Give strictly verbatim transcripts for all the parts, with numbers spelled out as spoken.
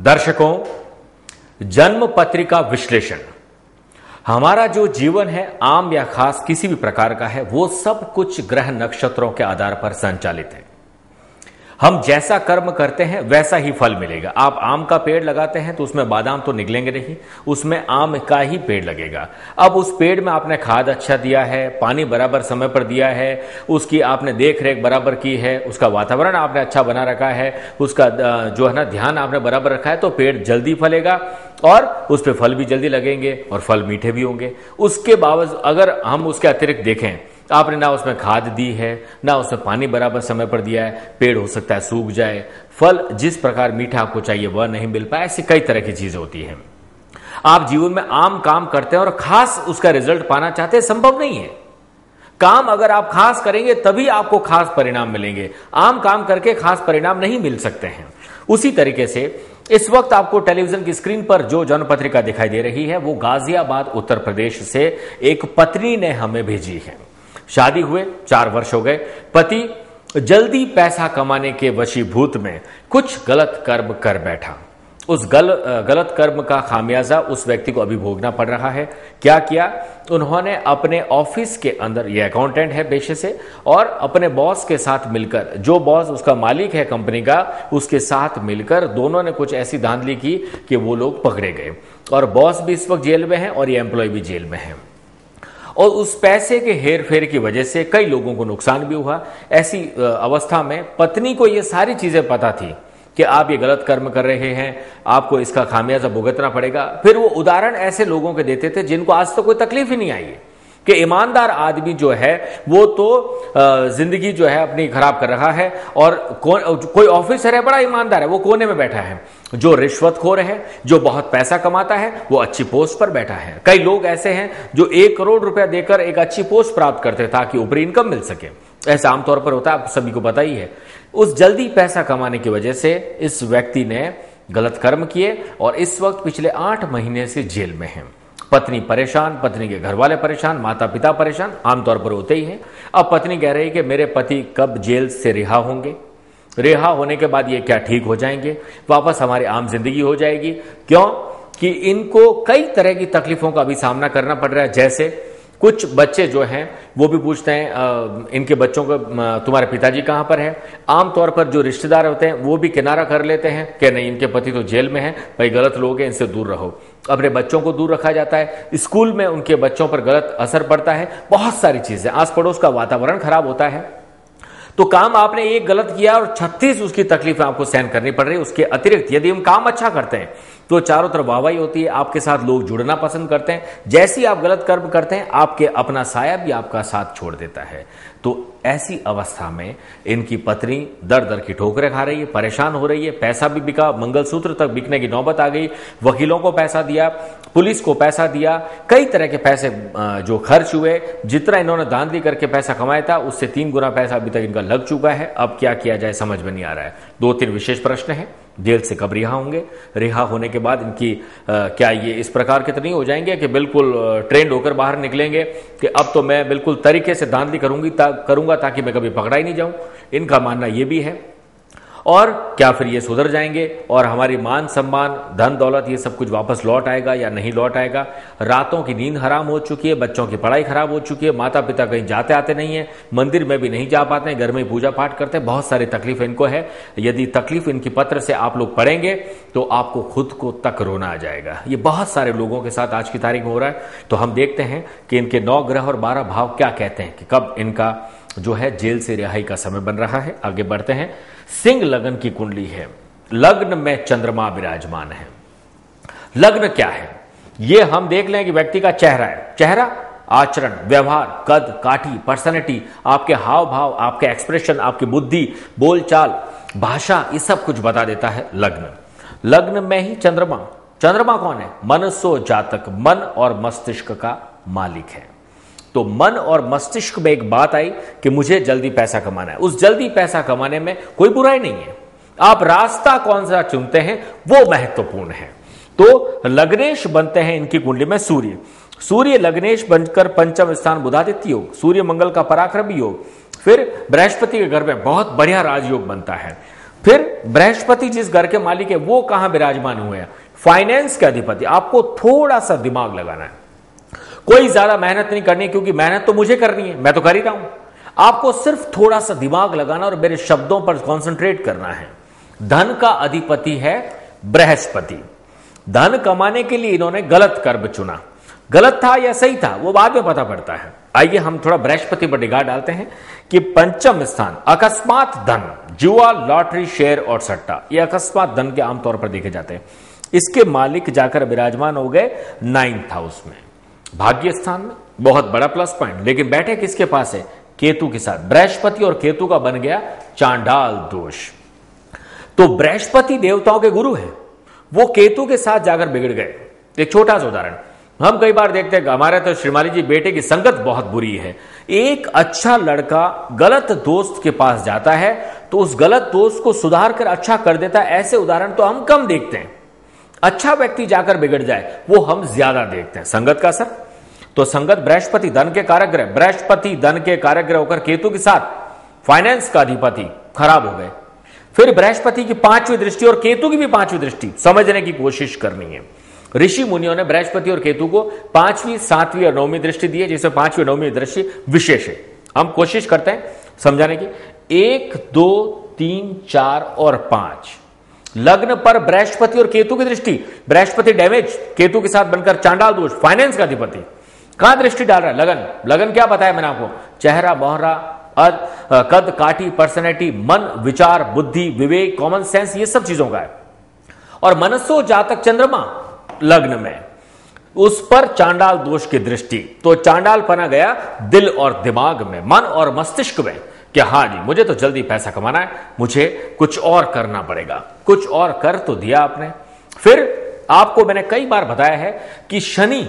दर्शकों, जन्म पत्रिका विश्लेषण। हमारा जो जीवन है, आम या खास किसी भी प्रकार का है, वो सब कुछ ग्रह नक्षत्रों के आधार पर संचालित है। हम जैसा कर्म करते हैं वैसा ही फल मिलेगा। आप आम का पेड़ लगाते हैं तो उसमें बादाम तो निकलेंगे नहीं, उसमें आम का ही पेड़ लगेगा। अब उस पेड़ में आपने खाद अच्छा दिया है, पानी बराबर समय पर दिया है, उसकी आपने देख रेख बराबर की है, उसका वातावरण आपने अच्छा बना रखा है, उसका जो है ना ध्यान आपने बराबर रखा है, तो पेड़ जल्दी फलेगा और उस पर फल भी जल्दी लगेंगे और फल मीठे भी होंगे। उसके बावजूद अगर हम उसके अतिरिक्त देखें, आपने ना उसमें खाद दी है, ना उसमें पानी बराबर समय पर दिया है, पेड़ हो सकता है सूख जाए, फल जिस प्रकार मीठा आपको चाहिए वह नहीं मिल पाए। ऐसी कई तरह की चीजें होती हैं। आप जीवन में आम काम करते हैं और खास उसका रिजल्ट पाना चाहते हैं, संभव नहीं है। काम अगर आप खास करेंगे तभी आपको खास परिणाम मिलेंगे। आम काम करके खास परिणाम नहीं मिल सकते हैं। उसी तरीके से इस वक्त आपको टेलीविजन की स्क्रीन पर जो जन्म पत्रिका दिखाई दे रही है, वो गाजियाबाद उत्तर प्रदेश से एक पत्नी ने हमें भेजी है। शादी हुए चार वर्ष हो गए, पति जल्दी पैसा कमाने के वशीभूत में कुछ गलत कर्म कर बैठा। उस गल, गलत कर्म का खामियाजा उस व्यक्ति को अभी भोगना पड़ रहा है। क्या किया उन्होंने? अपने ऑफिस के अंदर, ये अकाउंटेंट है पेशे से, और अपने बॉस के साथ मिलकर, जो बॉस उसका मालिक है कंपनी का, उसके साथ मिलकर दोनों ने कुछ ऐसी धांधली की कि वो लोग पकड़े गए। और बॉस भी इस वक्त जेल में है और ये एम्प्लॉय भी जेल में है। और उस पैसे के हेर फेर की वजह से कई लोगों को नुकसान भी हुआ। ऐसी अवस्था में पत्नी को ये सारी चीजें पता थी कि आप ये गलत कर्म कर रहे हैं, आपको इसका खामियाजा भुगतना पड़ेगा। फिर वो उदाहरण ऐसे लोगों के देते थे जिनको आज तक तो कोई तकलीफ ही नहीं आई है कि ईमानदार आदमी जो है वो तो जिंदगी जो है अपनी खराब कर रहा है, और कोई ऑफिसर है बड़ा ईमानदार है, वो कोने में बैठा है। जो रिश्वतखोर है, जो बहुत पैसा कमाता है, वो अच्छी पोस्ट पर बैठा है। कई लोग ऐसे हैं जो एक करोड़ रुपया देकर एक अच्छी पोस्ट प्राप्त करते ताकि ऊपरी इनकम मिल सके। ऐसा आमतौर पर होता है, आप सभी को पता ही है। उस जल्दी पैसा कमाने की वजह से इस व्यक्ति ने गलत कर्म किए और इस वक्त पिछले आठ महीने से जेल में है। पत्नी परेशान, पत्नी के घर वाले परेशान, माता पिता परेशान, आमतौर पर होते ही हैं। अब पत्नी कह रही है कि मेरे पति कब जेल से रिहा होंगे, रिहा होने के बाद ये क्या ठीक हो जाएंगे, वापस हमारी आम जिंदगी हो जाएगी। क्यों कि इनको कई तरह की तकलीफों का भी सामना करना पड़ रहा है। जैसे कुछ बच्चे जो हैं वो भी पूछते हैं आ, इनके बच्चों को तुम्हारे पिताजी कहां पर है। आमतौर पर जो रिश्तेदार होते हैं वो भी किनारा कर लेते हैं कि नहीं, इनके पति तो जेल में हैं, भाई गलत लोग हैं, इनसे दूर रहो। अपने बच्चों को दूर रखा जाता है, स्कूल में उनके बच्चों पर गलत असर पड़ता है, बहुत सारी चीजें, आस पड़ोस का वातावरण खराब होता है। तो काम आपने एक गलत किया और छत्तीस उसकी तकलीफें आपको सहन करनी पड़ रही है। उसके अतिरिक्त यदि हम काम अच्छा करते हैं तो चारों तरफ वाहवाही होती है, आपके साथ लोग जुड़ना पसंद करते हैं। जैसे ही आप गलत कर्म करते हैं, आपके अपना साया भी आपका साथ छोड़ देता है। तो ऐसी अवस्था में इनकी पत्नी दर दर की ठोकरें खा रही है, परेशान हो रही है। पैसा भी बिका, मंगलसूत्र तक बिकने की नौबत आ गई। वकीलों को पैसा दिया, पुलिस को पैसा दिया, कई तरह के पैसे जो खर्च हुए। जितना इन्होंने धांधली करके पैसा कमाया था उससे तीन गुना पैसा अभी तक इनका लग चुका है। अब क्या किया जाए समझ में नहीं आ रहा है। दो तीन विशेष प्रश्न है। जेल से कब रिहा होंगे? रिहा होने के बाद इनकी आ, क्या ये इस प्रकार के तो नहीं हो जाएंगे कि बिल्कुल ट्रेंड होकर बाहर निकलेंगे कि अब तो मैं बिल्कुल तरीके से धांधली करूंगी ता, करूंगा ताकि मैं कभी पकड़ा ही नहीं जाऊं? इनका मानना ये भी है। और क्या फिर ये सुधर जाएंगे और हमारी मान सम्मान, धन दौलत, ये सब कुछ वापस लौट आएगा या नहीं लौट आएगा? रातों की नींद हराम हो चुकी है, बच्चों की पढ़ाई खराब हो चुकी है, माता पिता कहीं जाते आते नहीं है, मंदिर में भी नहीं जा पाते हैं, घर में पूजा पाठ करते हैं, बहुत सारी तकलीफ इनको है। यदि तकलीफ इनकी पत्र से आप लोग पढ़ेंगे तो आपको खुद को तक रोना आ जाएगा। ये बहुत सारे लोगों के साथ आज की तारीख में हो रहा है। तो हम देखते हैं कि इनके नौ ग्रह और बारह भाव क्या कहते हैं कि कब इनका जो है जेल से रिहाई का समय बन रहा है। आगे बढ़ते हैं। सिंह लगन की कुंडली है, लग्न में चंद्रमा विराजमान है। लग्न क्या है ये हम देख लें कि व्यक्ति का चेहरा है। चेहरा, आचरण, व्यवहार, कद काठी, पर्सनैलिटी, आपके हाव भाव, आपके एक्सप्रेशन, आपकी बुद्धि, बोलचाल, भाषा, ये सब कुछ बता देता है लग्न। लग्न में ही चंद्रमा। चंद्रमा कौन है? मनसो जातक, मन और मस्तिष्क का मालिक है। तो मन और मस्तिष्क में एक बात आई कि मुझे जल्दी पैसा कमाना है। उस जल्दी पैसा कमाने में कोई बुराई नहीं है, आप रास्ता कौन सा चुनते हैं वो महत्वपूर्ण है। तो लग्नेश बनते हैं इनकी कुंडली में सूर्य। सूर्य लग्नेश बनकर पंचम स्थान बुधादित्य योग, सूर्य मंगल का पराक्रमी योग, फिर बृहस्पति के घर में बहुत बढ़िया राजयोग बनता है। फिर बृहस्पति जिस घर के मालिक है वो कहां विराजमान हुए हैं? फाइनेंस के अधिपति। आपको थोड़ा सा दिमाग लगाना है, कोई ज्यादा मेहनत नहीं करनी, क्योंकि मेहनत तो मुझे करनी है, मैं तो कर ही रहा हूं। आपको सिर्फ थोड़ा सा दिमाग लगाना और मेरे शब्दों पर कंसंट्रेट करना है। धन का अधिपति है बृहस्पति। धन कमाने के लिए इन्होंने गलत कर्म चुना। गलत था या सही था वो बाद में पता पड़ता है। आइए हम थोड़ा बृहस्पति पर निगाह डालते हैं कि पंचम स्थान अकस्मात धन, जुआ, लॉटरी, शेयर और सट्टा, ये अकस्मात धन के आमतौर पर देखे जाते हैं। इसके मालिक जाकर विराजमान हो गए नाइन्थ हाउस में, भाग्य स्थान में। बहुत बड़ा प्लस पॉइंट। लेकिन बैठे किसके पास है? केतु के साथ। बृहस्पति और केतु का बन गया चांडाल दोष। तो बृहस्पति देवताओं के गुरु हैं, वो केतु के साथ जाकर बिगड़ गए। एक छोटा सा उदाहरण हम कई बार देखते हैं, हमारे तो श्रीमाली जी बेटे की संगत बहुत बुरी है। एक अच्छा लड़का गलत दोस्त के पास जाता है तो उस गलत दोस्त को सुधार कर अच्छा कर देता है। ऐसे उदाहरण तो हम कम देखते हैं। अच्छा व्यक्ति जाकर बिगड़ जाए वो हम ज्यादा देखते हैं। संगत का असर। तो संगत बृहस्पति धन के कारक ग्रह, बृहस्पति धन के कारक ग्रह होकर केतु के साथ फाइनेंस का अधिपति खराब हो गए। फिर बृहस्पति की पांचवी दृष्टि और केतु की भी पांचवी दृष्टि, समझने की कोशिश करनी है। ऋषि मुनियों ने बृहस्पति और केतु को पांचवी, सातवीं और नौवीं दृष्टि दी है, जिसमें पांचवी नौवीं दृष्टि विशेष है। हम कोशिश करते हैं समझाने की। एक, दो, तीन, चार और पांच लग्न पर बृहस्पति और केतु की दृष्टि। बृहस्पति डैमेज, केतु के साथ बनकर चांडाल दोष, फाइनेंस का अधिपति। कहां दृष्टि डाल रहा है? लगन। लगन क्या बताया मैंने आपको? चेहरा, मोहरा, कद, काठी, पर्सनैलिटी, मन, विचार, बुद्धि, विवेक, कॉमन सेंस, ये सब चीजों का है। और मनसो जातक चंद्रमा लग्न में, उस पर चांडाल दोष की दृष्टि। तो चांडाल पना गया दिल और दिमाग में, मन और मस्तिष्क में कि हाँ जी मुझे तो जल्दी पैसा कमाना है, मुझे कुछ और करना पड़ेगा। कुछ और कर तो दिया आपने। फिर आपको मैंने कई बार बताया है कि शनि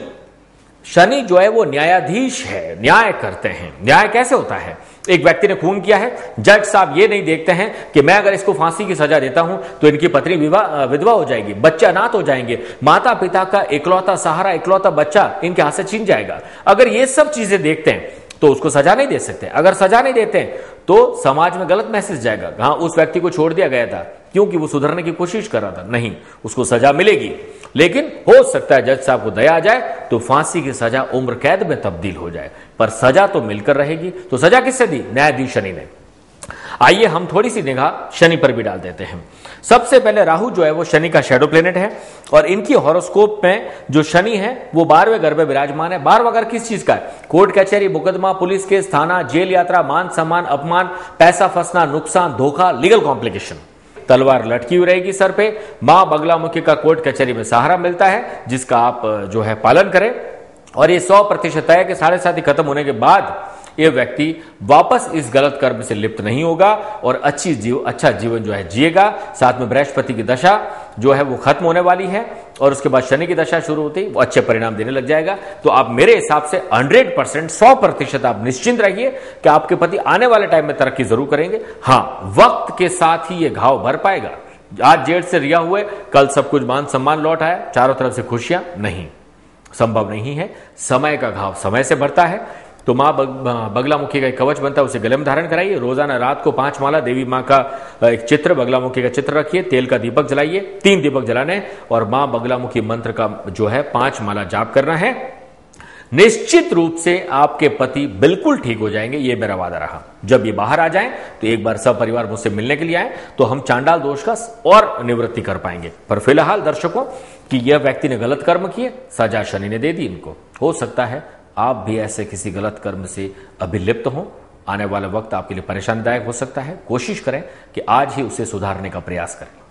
शनि जो है वो न्यायाधीश है, न्याय करते हैं। न्याय कैसे होता है? एक व्यक्ति ने खून किया है, जज साहब ये नहीं देखते हैं कि मैं अगर इसको फांसी की सजा देता हूं तो इनकी पत्नी विधवा हो जाएगी, बच्चा अनाथ हो जाएंगे, माता पिता का इकलौता सहारा, इकलौता बच्चा इनके हाथ से छीन जाएगा। अगर ये सब चीजें देखते हैं तो उसको सजा नहीं दे सकते। अगर सजा नहीं देते तो समाज में गलत मैसेज जाएगा। हाँ, उस व्यक्ति को छोड़ दिया गया था क्योंकि वो सुधरने की कोशिश कर रहा था। नहीं, उसको सजा मिलेगी। लेकिन हो सकता है जज साहब को दया आ जाए तो फांसी की सजा उम्र कैद में तब्दील हो जाए, पर सजा तो मिलकर रहेगी। तो सजा किससे दी? न्यायाधीश शनि ने। आइए हम थोड़ी सी निगाह शनि पर भी डाल देते हैं। सबसे पहले राहु जो है वो शनि का शैडो प्लेनेट है और इनकी हॉरोस्कोप में जो शनि है वो बारहवें घर में विराजमान है। बारहवां घर किस चीज का है? कोर्ट कचहरी, मुकदमा, पुलिस केस, थाना, जेल यात्रा, मान सम्मान, अपमान, पैसा फंसना, नुकसान, धोखा, लीगल कॉम्प्लिकेशन। तलवार लटकी हुई रहेगी सर पे। मां बगलामुखी का कोर्ट कचहरी में सहारा मिलता है, जिसका आप जो है पालन करें। और ये सौ प्रतिशत है कि साढ़े साथी खत्म होने के बाद ये व्यक्ति वापस इस गलत कर्म से लिप्त नहीं होगा और अच्छी जीव अच्छा जीवन जो है जिएगा। साथ में बृहस्पति की दशा जो है वो खत्म होने वाली है और उसके बाद शनि की दशा शुरू होती है, वो अच्छे परिणाम देने लग जाएगा। तो आप मेरे हिसाब से हंड्रेड परसेंट सौ प्रतिशत आप निश्चिंत रहिए कि आपके पति आने वाले टाइम में तरक्की जरूर करेंगे। हाँ, वक्त के साथ ही ये घाव भर पाएगा। आज जेठ से रिया हुए, कल सब कुछ मान सम्मान लौट आए, चारों तरफ से खुशियां, नहीं, संभव नहीं है। समय का घाव समय से भरता है। तो मां बगलामुखी का एक कवच बनता है, उसे गले में धारण कराइए। रोजाना रात को पांच माला देवी मां का एक चित्र, बगलामुखी का चित्र रखिए। तेल का दीपक जलाइए, तीन दीपक जलाने और मां बगलामुखी मंत्र का जो है पांच माला जाप करना है। निश्चित रूप से आपके पति बिल्कुल ठीक हो जाएंगे, ये मेरा वादा रहा। जब ये बाहर आ जाएं तो एक बार सब परिवार मुझसे मिलने के लिए आए तो हम चांडाल दोष का और निवृत्ति कर पाएंगे। पर फिलहाल दर्शकों कि यह व्यक्ति ने गलत कर्म किए, सजा शनि ने दे दी इनको। हो सकता है आप भी ऐसे किसी गलत कर्म से अभिलिप्त हों। आने वाला वक्त आपके लिए परेशानीदायक हो सकता है। कोशिश करें कि आज ही उसे सुधारने का प्रयास करें।